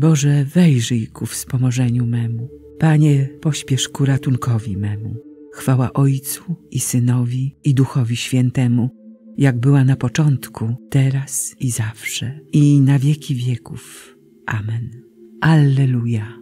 Boże, wejrzyj ku wspomożeniu memu. Panie, pośpiesz ku ratunkowi memu. Chwała Ojcu i Synowi i Duchowi Świętemu, jak była na początku, teraz i zawsze, i na wieki wieków. Amen. Alleluja.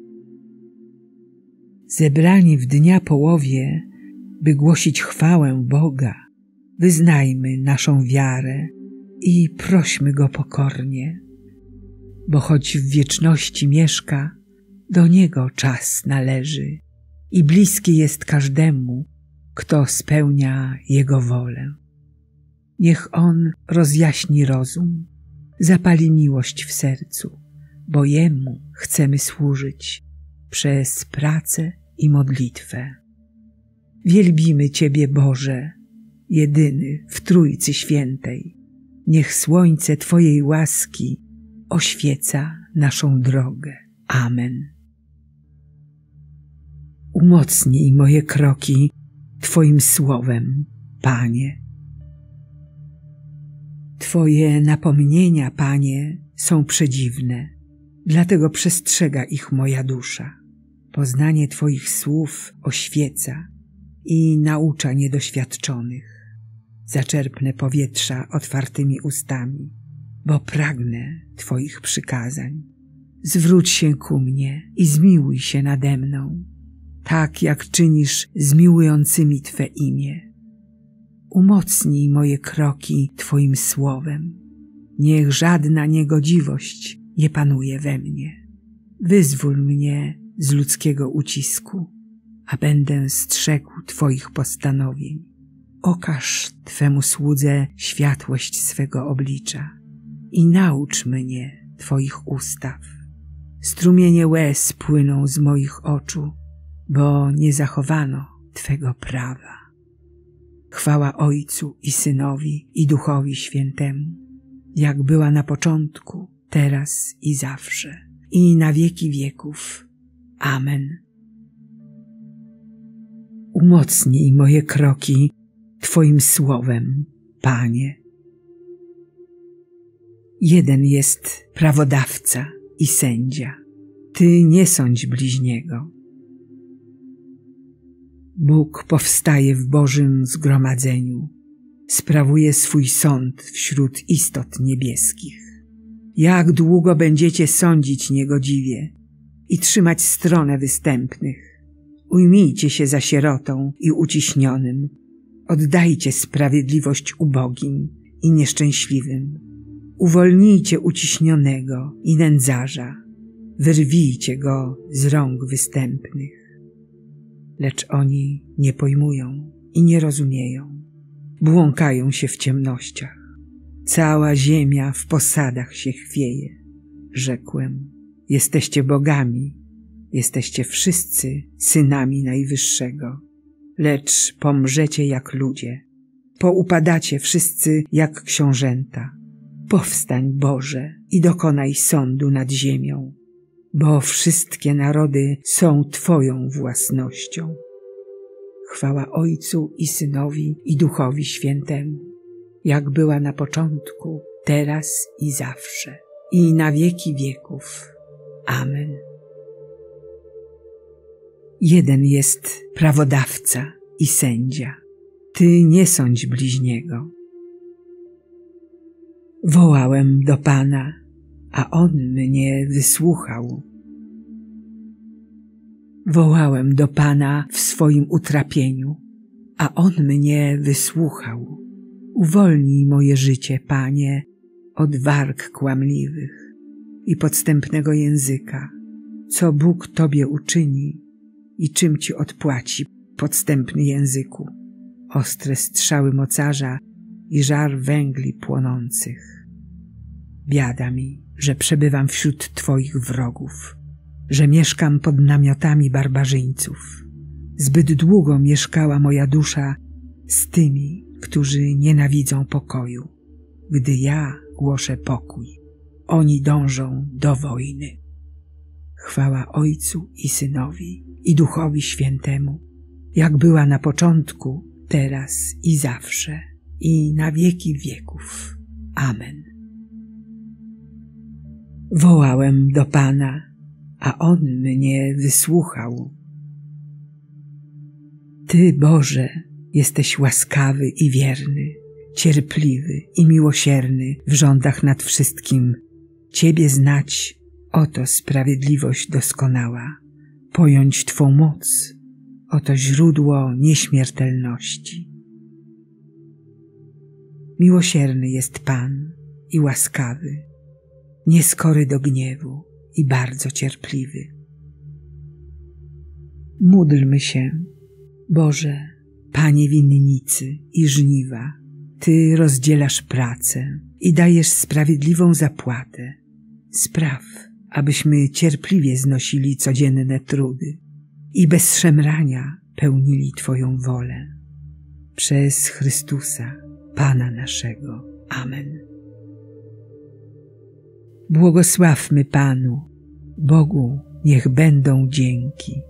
Zebrani w dnia połowie, by głosić chwałę Boga, wyznajmy naszą wiarę i prośmy Go pokornie, bo choć w wieczności mieszka, do Niego czas należy i bliski jest każdemu, kto spełnia Jego wolę. Niech On rozjaśni rozum, zapali miłość w sercu, bo Jemu chcemy służyć przez pracę i modlitwę. Wielbimy Ciebie, Boże, jedyny w Trójcy Świętej. Niech słońce Twojej łaski oświeca naszą drogę. Amen. Umocnij moje kroki Twoim słowem, Panie. Twoje napomnienia, Panie, są przedziwne, dlatego przestrzega ich moja dusza. Poznanie Twoich słów oświeca i naucza niedoświadczonych. Zaczerpnę powietrza otwartymi ustami, bo pragnę Twoich przykazań. Zwróć się ku mnie i zmiłuj się nade mną, tak jak czynisz z miłującymi Twe imię. Umocnij moje kroki Twoim słowem. Niech żadna niegodziwość nie panuje we mnie. Wyzwól mnie z ludzkiego ucisku, a będę strzegł Twoich postanowień. Okaż Twemu słudze światłość swego oblicza i naucz mnie Twoich ustaw. Strumienie łez płyną z moich oczu, bo nie zachowano Twego prawa. Chwała Ojcu i Synowi i Duchowi Świętemu, jak była na początku, teraz i zawsze, i na wieki wieków. Amen. Umocnij moje kroki Twoim słowem, Panie. Jeden jest prawodawca i sędzia. Ty nie sądź bliźniego. Bóg powstaje w Bożym zgromadzeniu, sprawuje swój sąd wśród istot niebieskich. Jak długo będziecie sądzić niegodziwie i trzymać stronę występnych? Ujmijcie się za sierotą i uciśnionym, oddajcie sprawiedliwość ubogim i nieszczęśliwym. Uwolnijcie uciśnionego i nędzarza, wyrwijcie go z rąk występnych. Lecz oni nie pojmują i nie rozumieją, błąkają się w ciemnościach. Cała ziemia w posadach się chwieje. Rzekłem, jesteście bogami, jesteście wszyscy synami Najwyższego, lecz pomrzecie jak ludzie, poupadacie wszyscy jak książęta. Powstań, Boże, i dokonaj sądu nad ziemią, bo wszystkie narody są Twoją własnością. Chwała Ojcu i Synowi i Duchowi Świętemu, jak była na początku, teraz i zawsze, i na wieki wieków. Amen. Jeden jest prawodawca i sędzia. Ty nie sądź bliźniego. Wołałem do Pana, a On mnie wysłuchał. Wołałem do Pana w swoim utrapieniu, a On mnie wysłuchał. Uwolnij moje życie, Panie, od warg kłamliwych i podstępnego języka. Co Bóg Tobie uczyni i czym Ci odpłaci, podstępny języku? Ostre strzały mocarza i żar węgli płonących. Biada mi, że przebywam wśród Twoich wrogów, że mieszkam pod namiotami barbarzyńców. Zbyt długo mieszkała moja dusza z tymi, którzy nienawidzą pokoju. Gdy ja głoszę pokój, oni dążą do wojny. Chwała Ojcu i Synowi i Duchowi Świętemu, jak była na początku, teraz i zawsze, i na wieki wieków. Amen. Wołałem do Pana, a On mnie wysłuchał. Ty, Boże, jesteś łaskawy i wierny, cierpliwy i miłosierny w rządach nad wszystkim. Ciebie znać, oto sprawiedliwość doskonała. Pojąć Twą moc, oto źródło nieśmiertelności. Miłosierny jest Pan i łaskawy, nieskory do gniewu i bardzo cierpliwy. Módlmy się. Boże, Panie winnicy i żniwa, Ty rozdzielasz pracę i dajesz sprawiedliwą zapłatę. Spraw, abyśmy cierpliwie znosili codzienne trudy i bez szemrania pełnili Twoją wolę. Przez Chrystusa, Pana naszego. Amen. Błogosławmy Panu, Bogu niech będą dzięki.